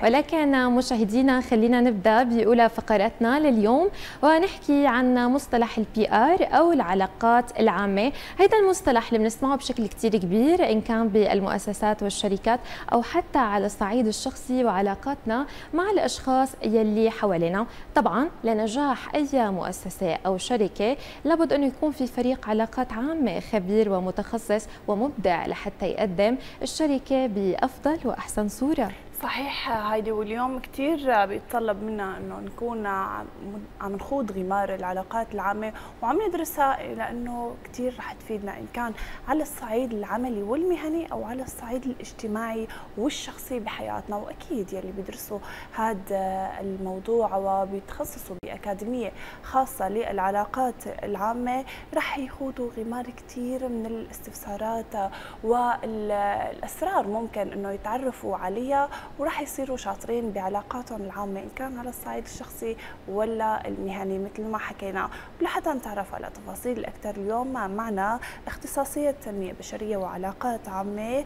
ولكن مشاهدينا خلينا نبدأ بأولى فقراتنا لليوم ونحكي عن مصطلح البي آر أو العلاقات العامة. هذا المصطلح اللي بنسمعه بشكل كتير كبير إن كان بالمؤسسات والشركات أو حتى على الصعيد الشخصي وعلاقاتنا مع الأشخاص يلي حوالينا. طبعا لنجاح أي مؤسسة أو شركة لابد أنه يكون في فريق علاقات عامة خبير ومتخصص ومبدع لحتى يقدم الشركة بأفضل وأحسن صورة. صحيح هايدي، واليوم كثير بيتطلب منا انه نكون عم نخوض غمار العلاقات العامه وعم ندرسها، لانه كثير رح تفيدنا ان كان على الصعيد العملي والمهني او على الصعيد الاجتماعي والشخصي بحياتنا. واكيد يلي بيدرسوا هذا الموضوع وبيتخصصوا باكاديميه خاصه للعلاقات العامه رح يخوضوا غمار كثير من الاستفسارات والاسرار ممكن انه يتعرفوا عليها، وراح يصيروا شاطرين بعلاقاتهم العامة إن كان على الصعيد الشخصي ولا المهني مثل ما حكينا. ولحتى نتعرف على تفاصيل أكثر اليوم معنا اختصاصية تنمية بشرية وعلاقات عامة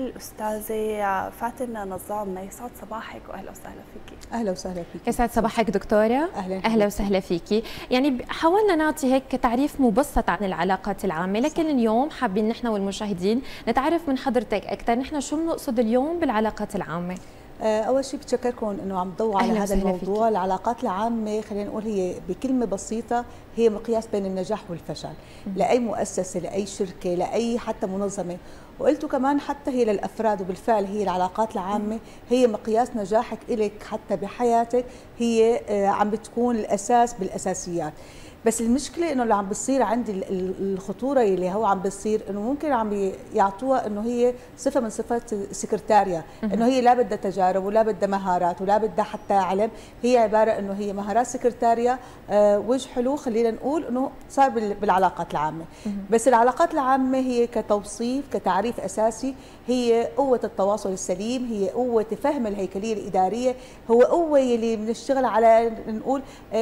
الأستاذة فاتن نظام. يسعد صباحك وأهلا وسهلا فيكي. أهلا وسهلا فيكي. يسعد صباحك دكتورة. أهلا وسهلا فيكي. يعني حاولنا نعطي هيك تعريف مبسط عن العلاقات العامة، لكن اليوم حابين نحن والمشاهدين نتعرف من حضرتك أكثر نحن شو بنقصد اليوم بالعلاقات العامة. أول شيء بتشكركم إنه عم تضووا على هذا الموضوع. فيكي. العلاقات العامة خلينا نقول هي بكلمة بسيطة هي مقياس بين النجاح والفشل لأي مؤسسة، لأي شركة، لأي حتى منظمة، وقلتوا كمان حتى هي للأفراد. وبالفعل هي العلاقات العامة هي مقياس نجاحك إلك حتى بحياتك، هي عم بتكون الأساس بالأساسيات. بس المشكله انه اللي عم بتصير عندي الخطوره اللي هو عم بتصير انه ممكن عم يعطوها انه هي صفه من صفات السكرتاريا، انه هي لا بدها تجارب ولا بدها مهارات ولا بدها حتى علم، هي عباره انه هي مهارات سكرتاريا. وجه حلو خلينا نقول انه صار بالعلاقات العامه. بس العلاقات العامه هي كتوصيف كتعريف اساسي هي قوه التواصل السليم، هي قوه فهم الهيكليه الاداريه، هو قوه اللي بنشتغل على نقول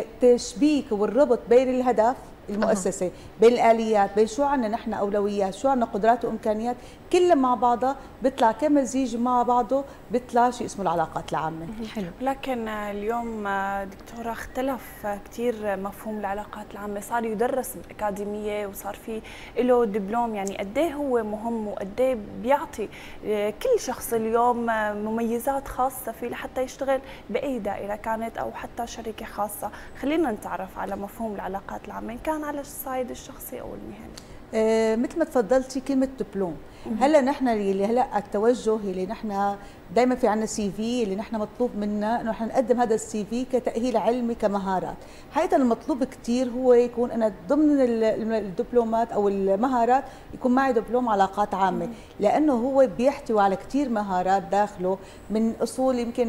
تشبيك والربط بين الهدف المؤسسة بين الآليات، بين شو عنا نحن أولويات، شو عنا قدرات وإمكانيات، كلها مع بعضها بيطلع كمزيج مع بعضه بيطلع شيء اسمه العلاقات العامة. حلو. لكن اليوم دكتورة اختلف كثير مفهوم العلاقات العامة، صار يدرس بأكاديمية وصار في له دبلوم. يعني قد ايه هو مهم وقد ايه بيعطي كل شخص اليوم مميزات خاصة فيه لحتى يشتغل بأي دائرة كانت أو حتى شركة خاصة. خلينا نتعرف على مفهوم العلاقات العامة كان على الصعيد الشخصي او المهني. مثل ما تفضلتي كلمه دبلوم. هلا نحن اللي هلا التوجه اللي نحن دائما في عندنا سي في اللي نحن مطلوب منا انه نحن نقدم هذا السي في كتاهيل علمي كمهارات. حقيقه المطلوب كثير هو يكون انا ضمن الدبلومات او المهارات يكون معي دبلوم علاقات عامه، لانه هو بيحتوي على كثير مهارات داخله من اصول يمكن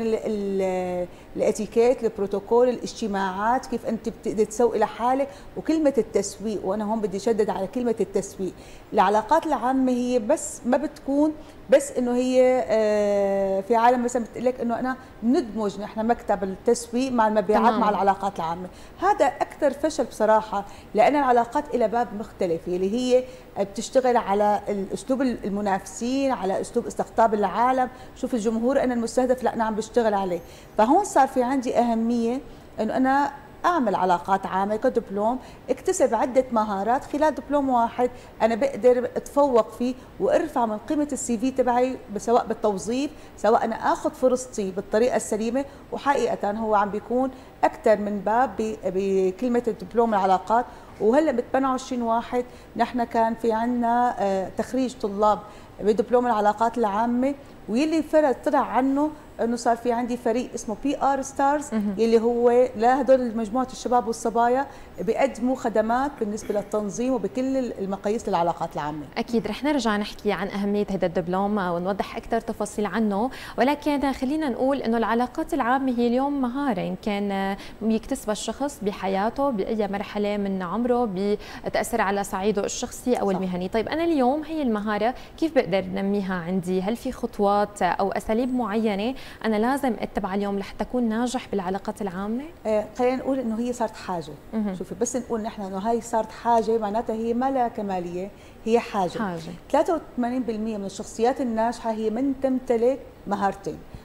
الاتيكيت، البروتوكول، الاجتماعات، كيف انت بتقدر تسوقي لحالك، وكلمه التسويق. وانا هون بدي اشدد على كلمه التسويق. العلاقات العامه هي بس ما بتكون بس انه هي في عالم مثلا بتقول لك انه انا ندمج نحن مكتب التسويق مع المبيعات مع العلاقات العامه. هذا اكثر فشل بصراحه، لان العلاقات الى باب مختلف اللي هي بتشتغل على اسلوب المنافسين، على اسلوب استقطاب العالم، شوف الجمهور انا المستهدف لا انا عم بشتغل عليه. فهون صار في عندي اهميه انه انا اعمل علاقات عامه كدبلوم، اكتسب عده مهارات خلال دبلوم واحد انا بقدر اتفوق فيه وارفع من قيمه السي في تبعي، سواء بالتوظيف سواء انا اخذ فرصتي بالطريقه السليمه. وحقيقه هو عم بيكون اكثر من باب بكلمه الدبلوم العلاقات. وهلا ب 28 واحد نحن كان في عندنا تخريج طلاب بدبلوم العلاقات العامه، واللي طلع عنه انه صار في عندي فريق اسمه بي ار ستارز يلي هو لهدول مجموعه الشباب والصبايا بيقدموا خدمات بالنسبه للتنظيم وبكل المقاييس للعلاقات العامه. اكيد رح نرجع نحكي عن اهميه هذا الدبلوم ونوضح اكثر تفاصيل عنه، ولكن خلينا نقول انه العلاقات العامه هي اليوم مهاره ان كان بيكتسبها الشخص بحياته باي مرحله من عمره، بتاثر على صعيده الشخصي او المهني. طيب انا اليوم هي المهاره كيف بقدر ننميها عندي؟ هل في خطوات او اساليب معينه انا لازم اتبعها اليوم لحتى اكون ناجح بالعلاقات العامه؟ خلينا نقول انه هي صارت حاجه. شوفي بس نقول نحن انه هاي صارت حاجه معناتها هي ما لها كماليه، هي حاجه. 83% من الشخصيات الناجحه هي من تمتلك مهارتين.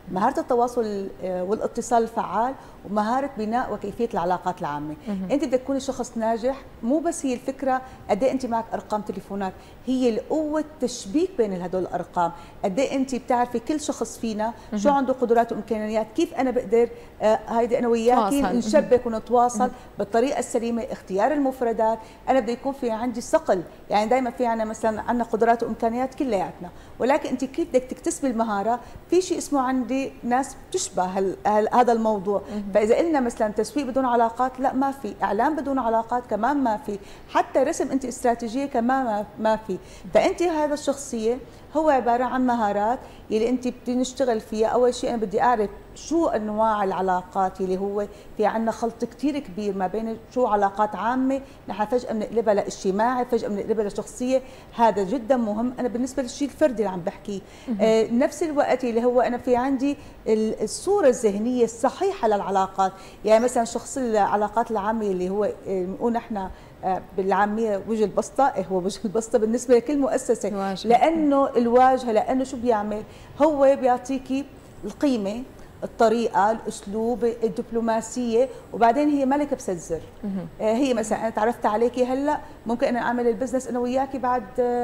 مهاره التواصل والاتصال الفعال، ومهاره بناء وكيفيه العلاقات العامه. انت بدك تكوني شخص ناجح، مو بس هي الفكره قد ايه انت معك ارقام تليفونات، هي القوه التشبيك بين هدول الارقام، قد ايه انت بتعرفي كل شخص فينا شو عنده قدرات وامكانيات، كيف انا بقدر هيدي انا وياكي نشبك ونتواصل بالطريقه السليمه، اختيار المفردات. انا بده يكون في عندي صقل، يعني دائما في عندنا مثلا عندنا قدرات وامكانيات كلياتنا، ولكن انت كيف بدك تكتسبي المهاره؟ في شيء اسمه عندي ناس بتشبه هذا الموضوع. فاذا قلنا مثلا تسويق بدون علاقات، لا ما في، اعلام بدون علاقات كمان ما في، حتى رسم انت استراتيجيه كمان ما في. فانت هذا الشخصيه هو عباره عن مهارات اللي انت بدي نشتغل فيها. اول شيء انا بدي اعرف شو انواع العلاقات اللي هو في عندنا خلط كثير كبير ما بين شو علاقات عامه نحن فجاه بنقلبها لاجتماعي، فجاه بنقلبها لشخصيه. هذا جدا مهم انا بالنسبه للشيء الفردي اللي عم بحكيه. نفس الوقت اللي هو انا في عندي الصوره الذهنيه الصحيحه للعلاقات. يعني مثلا شخص العلاقات العامه اللي هو بنقول نحن بالعاميه وجه البسطه، هو وجه البسطه بالنسبه لكل مؤسسه، لانه الواجهه، لانه شو بيعمل؟ هو بيعطيكي القيمه، الطريقه، الاسلوب، الدبلوماسيه، وبعدين هي ما لك بسزر. هي مثلا انا تعرفت عليكي هلا، ممكن انا اعمل البزنس انا وياكي بعد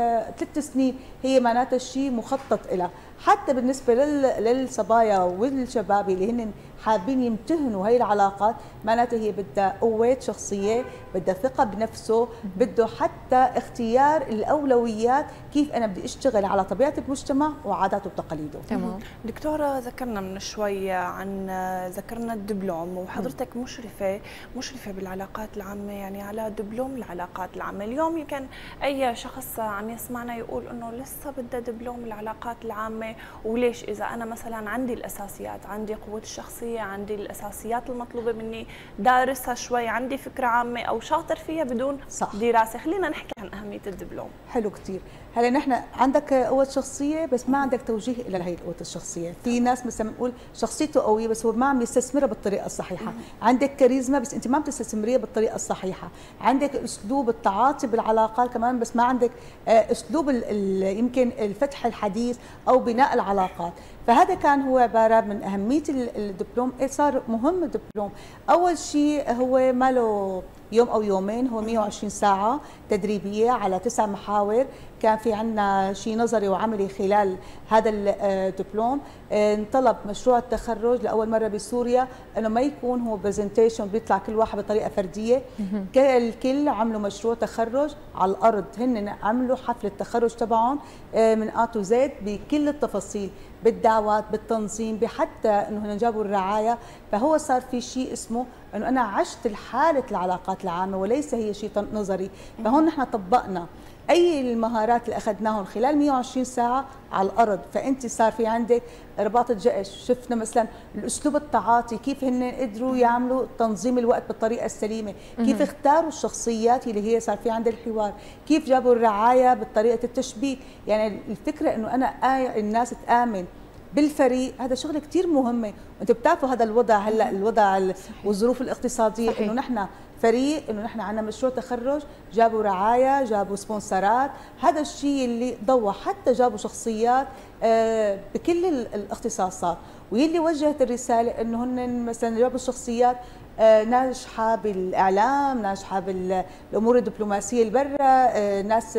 3 سنين، هي معناتها شيء مخطط لها. حتى بالنسبه للصبايا والشباب اللي هن حابين يمتهنوا هي العلاقات، معناتها هي بدها قوه شخصيه، بدها ثقه بنفسه، بده حتى اختيار الاولويات، كيف انا بدي اشتغل على طبيعه المجتمع وعاداته وتقاليده. تمام. دكتوره ذكرنا من شوي عن ذكرنا الدبلوم، وحضرتك مشرفه بالعلاقات العامه، يعني على دبلوم العلاقات العامه. اليوم يمكن اي شخص عم يسمعنا يقول انه لسه بدها دبلوم العلاقات العامه، وليش؟ اذا انا مثلا عندي الاساسيات، عندي قوه الشخصيه، عندي الاساسيات المطلوبه مني، دارسها شوي، عندي فكره عامه او شاطر فيها بدون دراسه. خلينا نحكي عن اهميه الدبلوم. حلو كثير. هلا نحن عندك قوه شخصيه بس ما عندك توجيه الى هي القوه الشخصيه. في ناس مثلا بنقول شخصيته قويه بس هو ما عم يستثمرها بالطريقه الصحيحه. عندك كاريزما بس انت ما عم تستثمريها بالطريقه الصحيحه. عندك اسلوب التعاطي بالعلاقات كمان بس ما عندك اسلوب يمكن الفتح الحديث او بناء العلاقات. فهذا كان هو عباره من اهميه الدبلوم. صار مهم الدبلوم. اول شيء هو ما له يوم او يومين، هو 120 ساعه تدريبيه على 9 محاور. كان في عندنا شيء نظري وعملي خلال هذا الدبلوم. انطلب مشروع التخرج لاول مره بسوريا انه ما يكون هو برزنتيشن بيطلع كل واحد بطريقه فرديه، الكل عملوا مشروع تخرج على الارض، هن عملوا حفله التخرج تبعهم من A to Z بكل التفاصيل، بالدعوات، بالتنظيم، بحتى انه هن جابوا الرعايه. فهو صار في شيء اسمه انه انا عشت حاله العلاقات العامه وليس هي شيء نظري. فهون نحن طبقنا اي المهارات اللي اخذناهم خلال 120 ساعه على الارض. فانت صار في عندك رباط الجأش، شفنا مثلا الاسلوب التعاطي، كيف هن قدروا يعملوا تنظيم الوقت بالطريقه السليمه، كيف اختاروا الشخصيات اللي هي صار في عندها الحوار، كيف جابوا الرعايه بطريقه التشبيك. يعني الفكره انه انا الناس تآمن بالفريق، هذا شغله كثير مهمه. وانتم بتعرفوا هذا الوضع هلا، الوضع والظروف الاقتصاديه، انه نحن فريق، انه نحن عندنا مشروع تخرج، جابوا رعايه، جابوا سبونسرات، هذا الشيء اللي ضوى. حتى جابوا شخصيات بكل الاختصاصات، واللي وجهت الرساله انه هن مثلا جابوا شخصيات ناجحه بالاعلام، ناجحه بالامور الدبلوماسيه البرة، ناس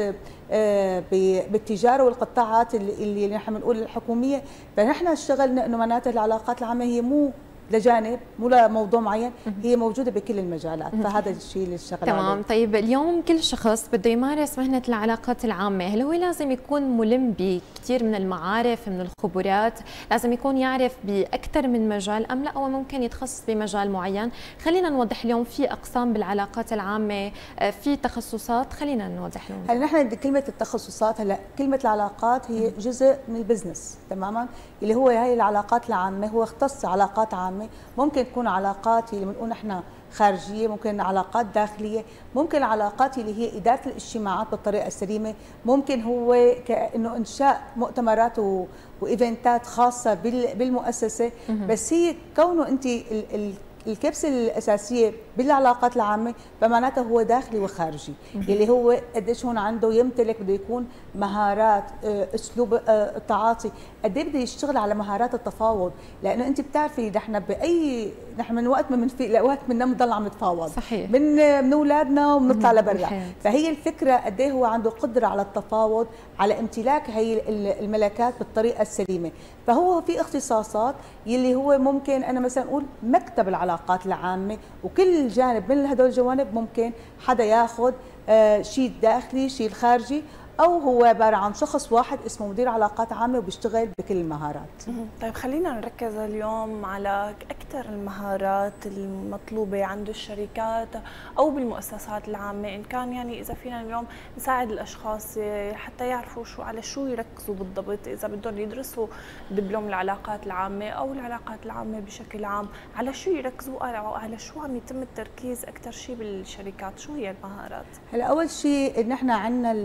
بالتجاره والقطاعات اللي نحن بنقول الحكوميه. فنحن اشتغلنا انه معناتها العلاقات العامه هي مو لجانب، مو لموضوع معين، هي موجوده بكل المجالات. فهذا الشيء اللي اشتغل عليه. تمام. طيب اليوم كل شخص بده يمارس مهنه العلاقات العامه، هل هو لازم يكون ملم بكثير من المعارف، من الخبرات، لازم يكون يعرف باكثر من مجال ام لا، او ممكن يتخصص بمجال معين؟ خلينا نوضح اليوم في اقسام بالعلاقات العامه، في تخصصات، خلينا نوضح لهم. هلا نحن كلمه التخصصات، هلا كلمه العلاقات هي جزء من البزنس تماما، اللي هو هي العلاقات العامه، هو اختص علاقات عامه. ممكن تكون علاقات اللي بنقول نحن خارجيه، ممكن علاقات داخليه، ممكن علاقات اللي هي اداره الاجتماعات بالطريقه السليمه، ممكن هو كانه انشاء مؤتمرات وايفنتات خاصه بالمؤسسه. بس هي كونه انت الكبسه الاساسيه بالعلاقات العامه، فمعناته هو داخلي وخارجي، اللي هو قديش هون عنده يمتلك، بده يكون مهارات اسلوب التعاطي، قد ايه بده يشتغل على مهارات التفاوض، لانه انت بتعرفي نحن من وقت ما بنفيق لوقت بننام بنضل عم نتفاوض، صحيح، من اولادنا وبنطلع لبرا، فهي الفكره قد ايه هو عنده قدره على التفاوض، على امتلاك هي الملكات بالطريقه السليمه. فهو في اختصاصات يلي هو ممكن انا مثلا اقول مكتب العلاقات العامه، وكل جانب من هدول الجوانب ممكن حدا ياخذ شيء داخلي شيء خارجي، او هو عباره عن شخص واحد اسمه مدير علاقات عامه وبيشتغل بكل المهارات. طيب خلينا نركز اليوم على اكثر المهارات المطلوبه عند الشركات او بالمؤسسات العامه، ان كان يعني اذا فينا اليوم نساعد الاشخاص حتى يعرفوا على شو يركزوا بالضبط، اذا بدهم يدرسوا دبلوم العلاقات العامه او العلاقات العامه بشكل عام، على شو يركزوا، على شو عم يتم التركيز اكثر شيء بالشركات، شو هي المهارات؟ هلا اول شيء ان احنا عندنا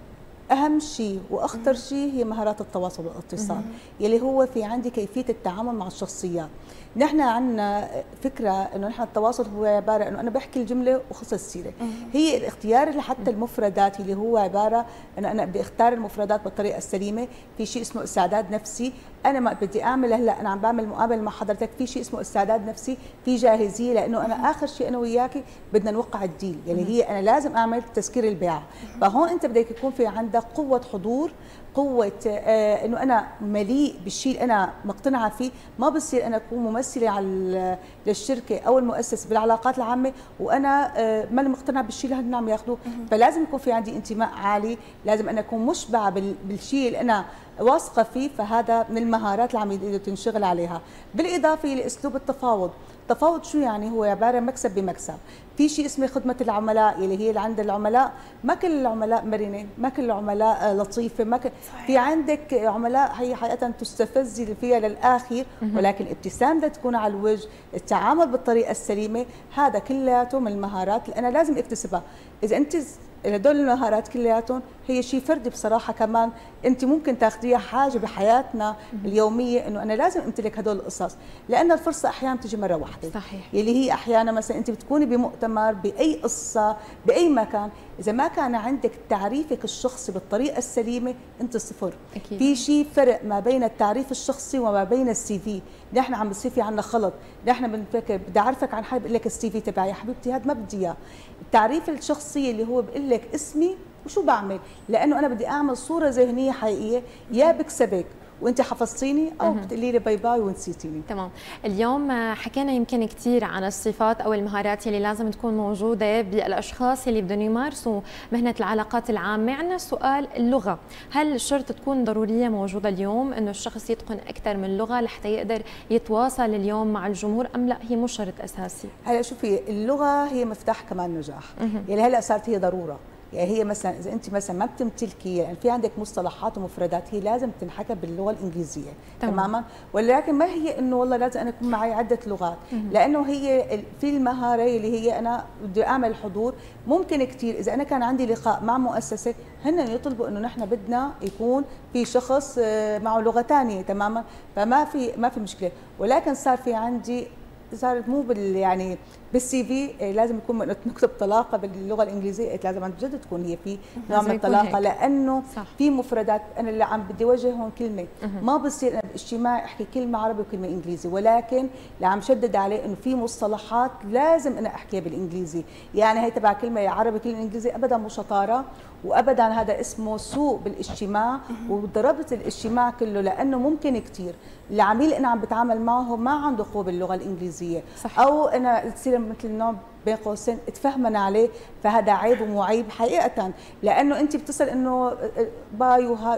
اهم شيء واخطر شيء هي مهارات التواصل والاتصال، يلي هو في عندي كيفيه التعامل مع الشخصيات. نحن عندنا فكره انه نحن التواصل هو عباره انه انا بحكي الجمله وخلص السيره، هي الاختيار اللي حتى المفردات اللي هو عباره انه انا بدي اختار المفردات بالطريقه السليمه، في شيء اسمه استعداد نفسي، انا ما بدي اعمل هلا انا عم بعمل مقابله مع حضرتك، في شيء اسمه استعداد نفسي، في جاهزيه، لانه انا اخر شيء انا وياكي بدنا نوقع الديل، يعني هي انا لازم اعمل تسكير البيع، فهون انت بدك يكون في عندك قوه حضور، قوة انه انا مليء بالشيء اللي انا مقتنعة فيه، ما بصير انا اكون ممثلة على للشركة او المؤسسة بالعلاقات العامة وانا ماني مقتنعة بالشيء اللي هن عم ياخذوه، فلازم يكون في عندي انتماء عالي، لازم انا اكون مشبعة بالشيء اللي انا واثقة فيه، فهذا من المهارات اللي عم تنشغل عليها، بالاضافة لاسلوب التفاوض. التفاوض شو يعني؟ هو عباره مكسب بمكسب، في شيء اسمه خدمه العملاء يلي هي اللي عند العملاء، ما كل العملاء مرنه، ما كل العملاء لطيفه، ما كل في عندك عملاء هي حقيقه تستفزي فيها للاخر، ولكن ابتسام بدها تكون على الوجه، التعامل بالطريقه السليمه، هذا كلياته من المهارات اللي انا لازم اكتسبها. اذا انت هدول المهارات كلياتهم هي شيء فردي بصراحه، كمان انت ممكن تاخذيها حاجه بحياتنا اليوميه، انه انا لازم امتلك هدول القصص، لان الفرصه احيانا بتيجي مره واحده. صحيح. يلي هي احيانا مثلا انت بتكوني بمؤتمر باي قصه باي مكان، اذا ما كان عندك تعريفك الشخصي بالطريقه السليمه انت صفر. أكيد. في شيء فرق ما بين التعريف الشخصي وما بين السي في، نحن عم بصير في عندنا خلط، نحن بنفكر بدي اعرفك عن حالي بقول لك السي في تبعي، يا حبيبتي هذا ما بدي اياه. التعريف الشخصي اللي هو بقول لك اسمي وشو بعمل، لانه انا بدي اعمل صوره ذهنيه حقيقيه، يا بكسبك وانت حفظتيني او بتقولي لي باي باي ونسيتيني. تمام. اليوم حكينا يمكن كثير عن الصفات او المهارات اللي لازم تكون موجوده بالاشخاص اللي بدهم يمارسوا مهنه العلاقات العامه. عندنا سؤال اللغه، هل شرط تكون ضروريه موجوده اليوم انه الشخص يتقن اكثر من لغه لحتى يقدر يتواصل اليوم مع الجمهور، ام لا هي مش شرط اساسي؟ هلا شوفي، اللغه هي مفتاح كمان نجاح، يعني هلا صارت هي ضروره، يعني هي مثلا اذا انت مثلا ما بتمتلكي، يعني في عندك مصطلحات ومفردات هي لازم تنحكى باللغه الانجليزيه تماما، ولكن ما هي انه والله لازم انا يكون معي عده لغات، لانه هي في المهاره اللي هي انا بدي اعمل حضور. ممكن كثير اذا انا كان عندي لقاء مع مؤسسه هن يطلبوا انه نحن بدنا يكون في شخص معه لغه ثانيه تماما، فما في مشكله، ولكن صار في عندي صارت مو يعني بالسي في لازم يكون نكتب طلاقه باللغه الانجليزيه، لازم عن جد تكون هي في نوع من الطلاقه، لانه صح. في مفردات انا اللي عم بدي وجه هون كلمه، ما بصير انا باجتماع احكي كلمه عربي وكلمه انجليزي، ولكن اللي عم شدد عليه انه في مصطلحات لازم انا احكيها بالانجليزي، يعني هي تبع كلمه عربي كلمه انجليزي ابدا مو شطاره، وابدا هذا اسمه سوء بالاجتماع، وضربت الاجتماع كله، لانه ممكن كثير العميل انا عم بتعامل معه ما عنده قوه باللغه الانجليزيه، صح. او انا تصير مثل نوع بين قوسين اتفهمنا عليه، فهذا عيب ومعيب حقيقه، لانه انت بتصل انه باي وهاي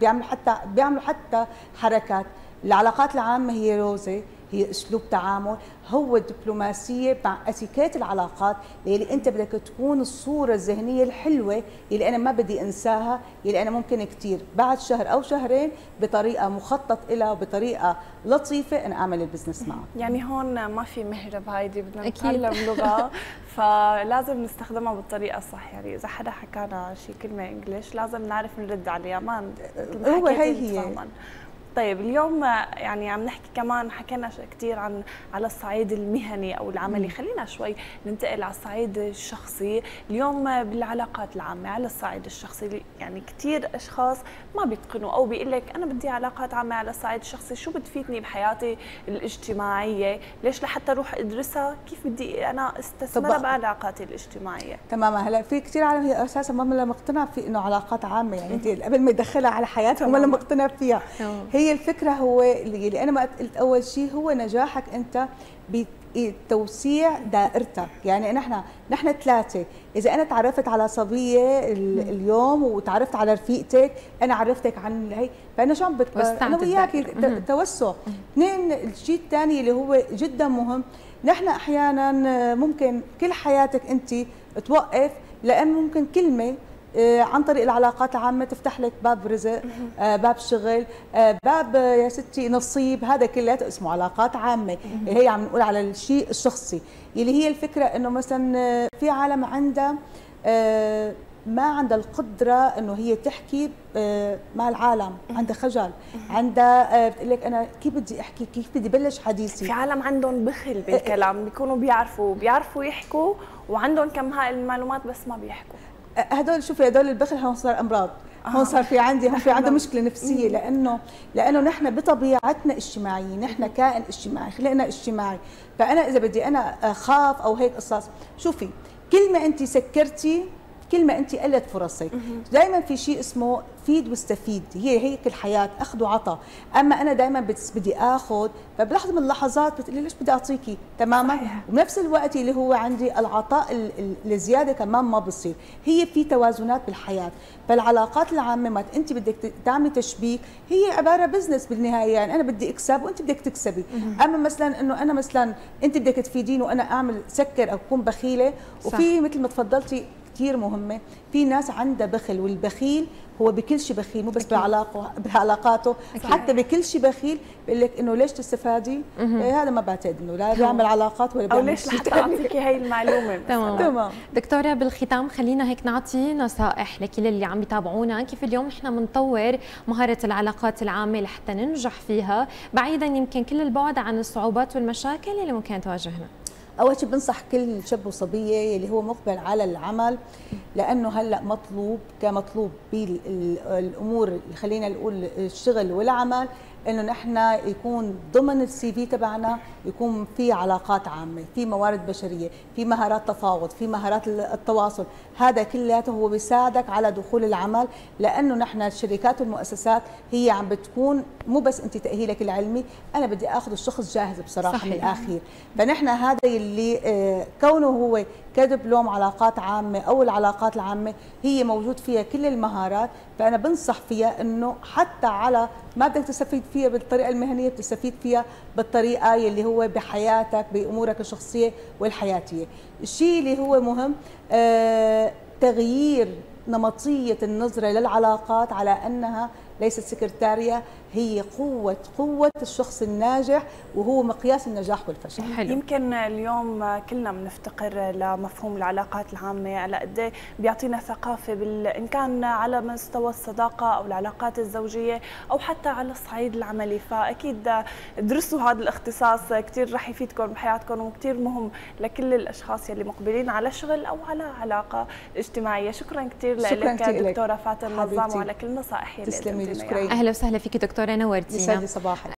بيعملوا حتى حركات. العلاقات العامه هي روزه، هي اسلوب تعامل، هو الدبلوماسيه مع اتيكيت العلاقات، اللي انت بدك تكون الصوره الذهنيه الحلوه اللي انا ما بدي انساها، اللي انا ممكن كثير بعد شهر او شهرين بطريقه مخطط لها وبطريقه لطيفه انا اعمل البزنس معه. يعني هون ما في مهرب، هايدي بدنا نتعلم لغه فلازم نستخدمها بالطريقه الصح، يعني اذا حدا حكانا شي كلمه انجلش لازم نعرف نرد عليها، ما هو هي طيب اليوم يعني عم نحكي كمان، حكينا كثير على الصعيد المهني او العملي، خلينا شوي ننتقل على الصعيد الشخصي. اليوم بالعلاقات العامه على الصعيد الشخصي، يعني كثير اشخاص ما بيتقنوا او بيقول لك انا بدي علاقات عامه على الصعيد الشخصي، شو بتفيدني بحياتي الاجتماعيه؟ ليش لحتى اروح ادرسها؟ كيف بدي انا استثمرها بعلاقاتي الاجتماعيه؟ تماما. هلا في كثير عالم هي اساسا ما مقتنعه في انه علاقات عامه، يعني انت قبل ما يدخلها على حياتهم ولا مقتنع فيها. هي الفكره هو اللي انا ما قلت اول شيء هو نجاحك انت بتوسيع دائرتك. يعني نحن ثلاثه، اذا انا تعرفت على صبيه اليوم وتعرفت على رفيقتك، انا عرفتك عن هي، فانا شو عم انا وياك توسع. اثنين، الشيء الثاني اللي هو جدا مهم، نحن احيانا ممكن كل حياتك انت توقف لان ممكن كلمه عن طريق العلاقات العامة تفتح لك باب رزق، باب شغل، باب يا ستي نصيب. هذا كله اسمه علاقات عامة. هي عم نقول على الشيء الشخصي، اللي هي الفكرة انه مثلا في عالم عندها ما عندها القدرة انه هي تحكي مع العالم، عندها خجل، عندها بتقول لك انا كيف بدي احكي، كيف بدي بلش حديثي. في عالم عندهم بخل بالكلام، بيكونوا بيعرفوا يحكوا وعندهم كم هاي المعلومات بس ما بيحكوا. هدول شوفي، هدول البخل هون صار امراض، هون صار في عنده مشكله نفسيه، لانه نحن بطبيعتنا اجتماعيين، نحن كائن اجتماعي، خلقنا اجتماعي. فانا اذا بدي انا اخاف او هيك قصص، شوفي كل ما انت سكرتي كل ما انت قلت فرصك. دائما في شيء اسمه فيد واستفيد، هي هيك الحياه، اخذ وعطاء. اما انا دائما بدي اخذ، فبلحظه من اللحظات بتقولي ليش بدي اعطيكي تماما، وبنفس الوقت اللي هو عندي العطاء الزياده كمان ما بصير. هي في توازنات بالحياه. فالعلاقات العامه ما انت بدك تعملي تشبيك، هي عباره بزنس بالنهايه، يعني انا بدي اكسب وانت بدك تكسبي. اما مثلا انه انا مثلا انت بدك تفيديني وانا اعمل سكر او اكون بخيله. وفي مثل ما تفضلتي كثير مهمه، في ناس عندها بخل، والبخيل هو بكل شيء بخيل، مو بس بعلاقاته، حتى بكل شيء بخيل. بقول لك انه ليش تستفادي؟ هذا ما بعتقد انه لا بيعمل علاقات ولا بيعمل، او ليش لحتى اعطيكي هي المعلومه. تمام. دكتوره، بالختام خلينا هيك نعطي نصائح لكل اللي عم يتابعونا، كيف اليوم نحن بنطور مهاره العلاقات العامه لحتى ننجح فيها، بعيدا يمكن كل البعد عن الصعوبات والمشاكل اللي ممكن تواجهنا. اول شيء بنصح كل شاب وصبيه اللي هو مقبل على العمل، لانه هلا مطلوب بالامور اللي خلينا نقول الشغل والعمل، انه نحن يكون ضمن السي في تبعنا يكون في علاقات عامه، في موارد بشريه، في مهارات تفاوض، في مهارات التواصل. هذا كلياته هو بيساعدك على دخول العمل، لانه نحن الشركات والمؤسسات هي عم بتكون مو بس انت تاهيلك العلمي، انا بدي اخذ الشخص جاهز بصراحه. صحيح. من الاخير، فنحن هذا اللي كونه هو كدبلوم علاقات عامه او العلاقات العامه هي موجود فيها كل المهارات. فانا بنصح فيها انه حتى على ما بدك تستفيد فيها بالطريقه المهنيه، بتستفيد فيها بالطريقه اللي هو بحياتك، بامورك الشخصيه والحياتيه. الشيء اللي هو مهم تغيير نمطيه النظره للعلاقات على انها ليست سكرتاريه، هي قوة الشخص الناجح، وهو مقياس النجاح والفشل. حلو. يمكن اليوم كلنا بنفتقر لمفهوم العلاقات العامة، على قد ايه بيعطينا ثقافة إن كان على مستوى الصداقة أو العلاقات الزوجية أو حتى على الصعيد العملي. فأكيد درسوا هذا الاختصاص، كثير رح يفيدكم بحياتكم وكثير مهم لكل الأشخاص يلي مقبلين على شغل أو على علاقة اجتماعية. شكرا كثير لك دكتورة فاتن نظام وعلى كل النصائح يلي تسلمي لي. اهلا وسهلا فيك دكتوره، نورتينا. يسعد لي صباحك.